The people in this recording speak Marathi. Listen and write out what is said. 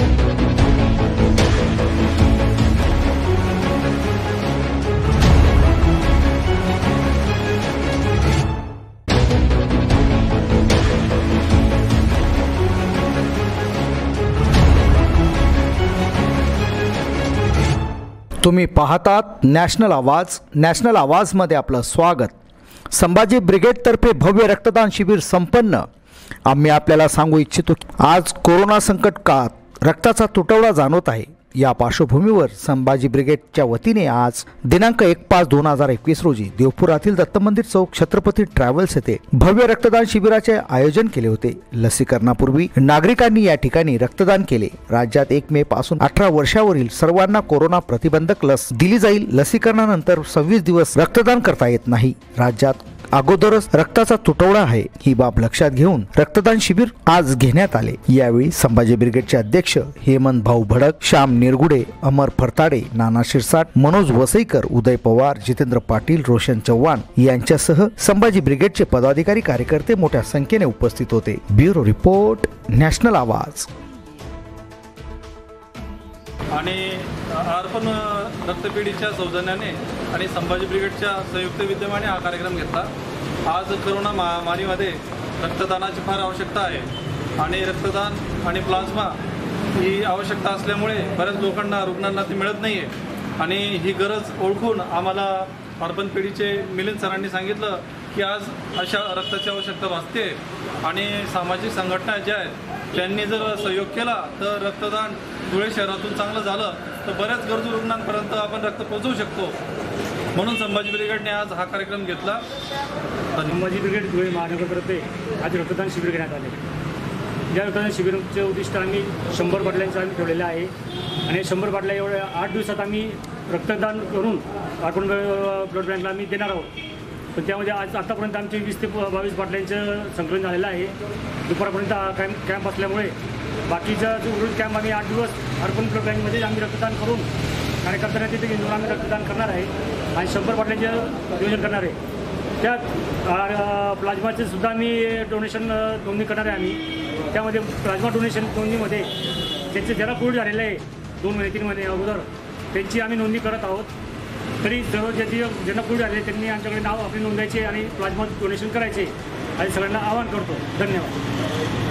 तुम्ही पाहतात नॅशनल आवाज. नॅशनल आवाजमध्ये आपलं स्वागत. संभाजी ब्रिगेडतर्फे भव्य रक्तदान शिबिर संपन्न. आम्ही आपल्याला सांगू इच्छितो की आज कोरोना संकट काळात रक्ताचा तुटवडा जाणवत आहे. या पार्श्वभूमीवर संभाजी ब्रिगेडच्या वतीने आज दिनांक 1/5/2021 रोजी देवपुरातील दत्त मंदिर चौक छत्रपती ट्रॅव्हल्स येथे भव्य रक्तदान शिबिराचे आयोजन केले होते. लसीकरणापूर्वी नागरिकांनी या ठिकाणी रक्तदान केले. राज्यात 1 मे पासून 18 वर्षावरील सर्वांना कोरोना प्रतिबंधक लस दिली जाईल. लसीकरणानंतर 26 दिवस रक्तदान करता येत नाही. राज्यात अगोदरच रक्ताचा तुटवडा आहे. ही बाब लक्षात घेऊन रक्तदान शिबिर आज घेण्यात आले. यावेळी संभाजी ब्रिगेडचे अध्यक्ष हेमंत भाऊ भडक, श्याम निरगुडे, अमर फरताडे, नाना शिरसाट, मनोज वसईकर, उदय पवार, जितेंद्र पाटील, रोशन चव्हाण यांच्यासह संभाजी ब्रिगेडचे पदाधिकारी कार्यकर्ते मोठ्या संख्येने उपस्थित होते. ब्युरो रिपोर्ट, नॅशनल आवाज. आणि अर्पण रक्तपेढीच्या सौजन्याने आणि संभाजी ब्रिगेडच्या संयुक्त विद्यमाने हा कार्यक्रम घेतला. आज करोना महामारीमध्ये रक्तदानाची फार आवश्यकता आहे आणि रक्तदान आणि प्लाझ्मा ही आवश्यकता असल्यामुळे बऱ्याच लोकांना रुग्णांना ती मिळत नाही आहे. आणि ही गरज ओळखून आम्हाला अर्पण पेढीचे मिलिंद सरांनी सांगितलं की आज अशा रक्ताची आवश्यकता भासते आणि सामाजिक संघटना ज्या आहेत त्यांनी जर सहयोग केला तर रक्तदान धुळे शहरातून चांगलं झालं तर बऱ्याच गरजू रुग्णांपर्यंत आपण रक्त पोहोचवू शकतो. म्हणून संभाजी ब्रिगेडने आज हा कार्यक्रम घेतला. संभाजी ब्रिगेड धुळे महानगरतर्फे आज रक्तदान शिबिर घेण्यात आले. या रक्तदान शिबिराचे उद्दिष्ट आम्ही 100 बाटल्यांचं आम्ही ठेवलेलं आहे आणि 100 बाटल्या एवढ्या 8 दिवसात आम्ही रक्तदान करून अर्पण ब्लड बँकला आम्ही देणार आहोत. पण त्यामध्ये आज आतापर्यंत आमचे 20 ते 22 बाटल्यांचं संकलन झालेलं आहे. दुपारपर्यंत कॅम्प असल्यामुळे बाकीचा जो उर्वरित कॅम्प आम्ही 8 दिवस अर्पण ब्लड बँकमध्ये आम्ही रक्तदान करून कार्यकर्त्यांना तिथे घेऊन आम्ही रक्तदान करणार आहे आणि 100 बाटल्यांचं नियोजन करणार आहे. त्यात प्लाझ्माचे सुद्धा आम्ही डोनेशन नोंदणी करणार आहे. आम्ही त्यामध्ये प्लाझ्मा डोनेशन नोंदणीमध्ये ज्यांचे ज्याला कोविड झालेलं आहे 2 महिने 3 महिने अगोदर त्यांची आम्ही नोंदणी करत आहोत. तरी सर्व ज्यांना कोविड झाले त्यांनी आमच्याकडे नाव आपली नोंदायचे आणि प्लाझ्मा डोनेशन करायचे आणि सगळ्यांना आवाहन करतो. धन्यवाद.